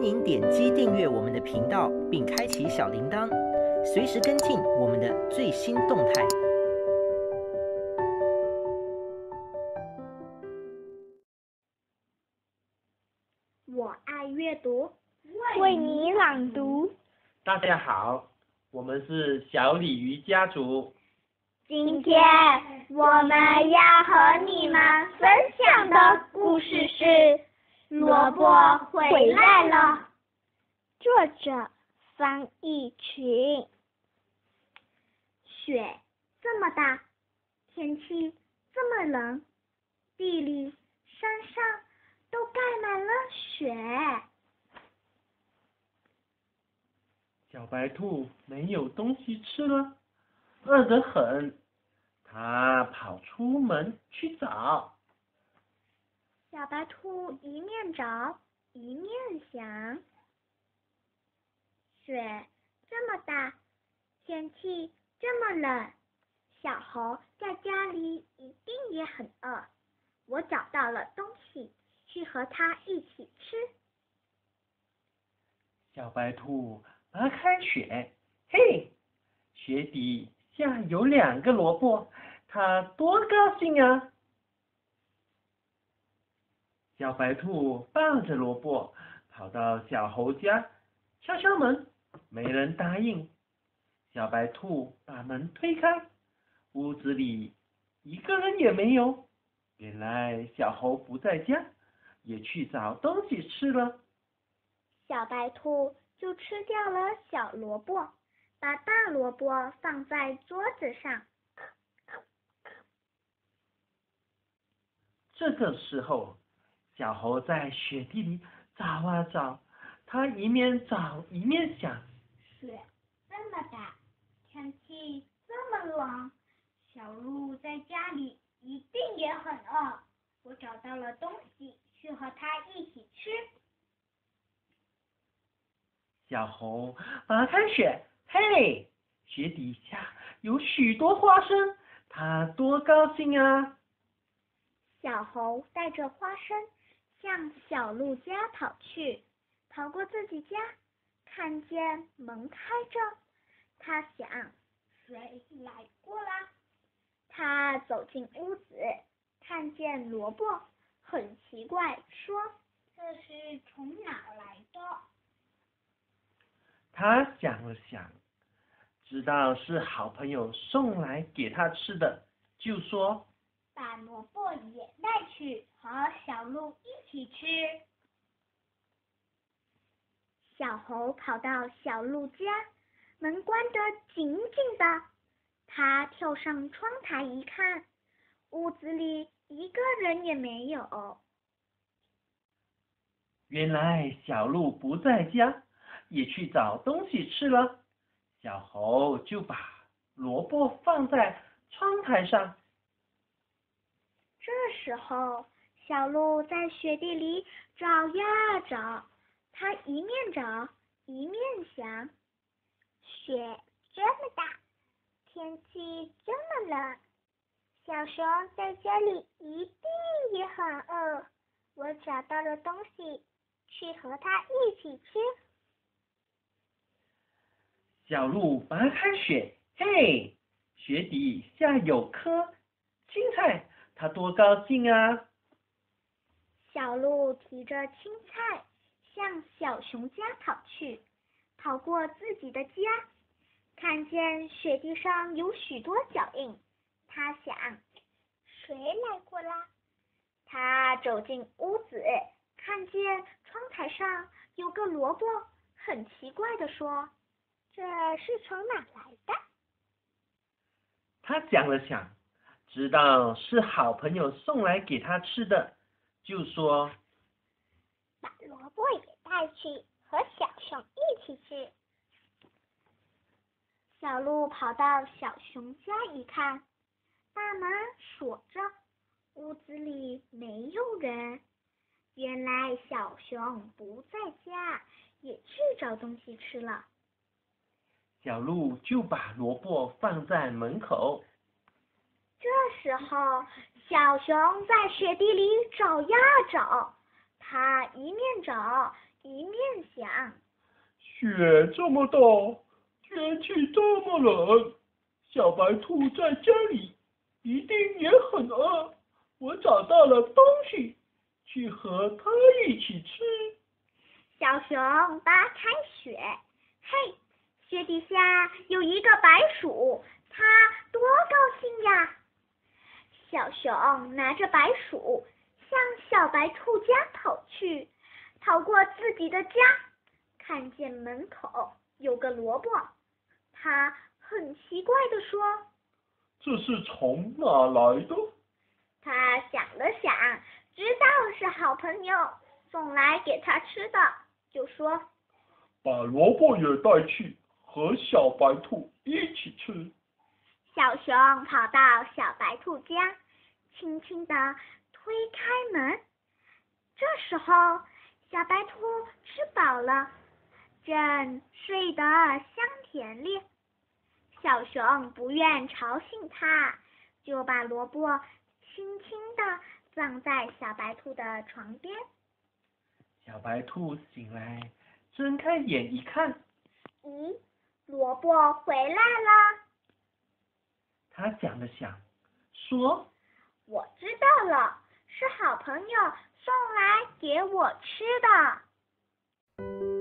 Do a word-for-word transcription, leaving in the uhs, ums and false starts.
欢迎点击订阅我们的频道，并开启小铃铛，随时跟进我们的最新动态。 我爱阅读，为你朗读。 大家好，我们是小鲤鱼家族。 今天我们要和你们分享的故事是《萝卜回来了》，作者方逸群。雪这么大，天气这么冷，地里、山上都盖满了雪。 小白兔没有东西吃了，饿得很，它跑出门去找。 小白兔一面找一面想，雪这么大，天气这么冷，小猴在家里一定也很饿。我找到了东西，去和它一起吃。 小白兔拔开雪，嘿，雪底下有两个萝卜，它多高兴啊！小白兔抱着萝卜跑到小猴家，敲敲门，没人答应。小白兔把门推开，屋子里一个人也没有。原来小猴不在家，也去找东西吃了。 小白兔就吃掉了小萝卜，把大萝卜放在桌子上。 这个时候，小猴在雪地里找啊找，它一面找一面想： 雪这么大，天气这么冷，小鹿在家里一定也很饿。我找到了东西，去和它一起吃。 小猴拔开雪，嘿，雪底下有许多花生，它多高兴啊！ 小猴带着花生向小鹿家跑去，跑过自己家，看见门开着，他想，谁来过啦？他走进屋子，看见萝卜，很奇怪，说：“这是从哪来的？” 他想了想，知道是好朋友送来给他吃的，就说：“ 把萝卜也带去，和小鹿一起吃。”小猴跑到小鹿家，门关得紧紧的。他跳上窗台一看，屋子里一个人也没有。 原来小鹿不在家，也去找东西吃了。小猴就把萝卜放在窗台上。 这时候，小鹿在雪地里找呀找，它一面找一面想，雪这么大，天气这么冷，小熊在家里一定也很饿。我找到了东西，去和它一起吃。 小鹿拔开雪，嘿，雪底下有颗青菜，它多高兴啊！ 小鹿提着青菜向小熊家跑去，跑过自己的家，看见雪地上有许多脚印，他想，谁来过啦？他走进屋子，看见窗台上有个萝卜，很奇怪地说：“这是从哪来的？” 他想了想，知道是好朋友送来给他吃的，就说：“ 把萝卜也带去，和小熊一起吃。”小鹿跑到小熊家一看，大门锁着，屋子里没有人。原来小熊不在家，也去找东西吃了。 小鹿就把萝卜放在门口。 这时候，小熊在雪地里找呀找，它一面找一面想， 雪这么大，天气这么冷，小白兔在家里一定也很饿。我找到了东西，去和它一起吃。 小熊扒开雪，嘿，雪底下有一个白鼠，它多高兴呀！小熊拿着白鼠向小白兔家跑去，跑过自己的家，看见门口有个萝卜，他很奇怪地说：“ 这是从哪来的？” 他想了想，知道是好朋友送来给他吃的，就说：“ 把萝卜也带去，和小白兔一起吃。” 小熊跑到小白兔家，轻轻地推开门。这时候，小白兔吃饱了，正睡得香甜哩。小熊不愿吵醒它，就把萝卜轻轻地放在小白兔的床边。 小白兔醒来，睁开眼一看， 咦，萝卜回来了。 他想了想，说：“ 我知道了，是好朋友送来给我吃的。”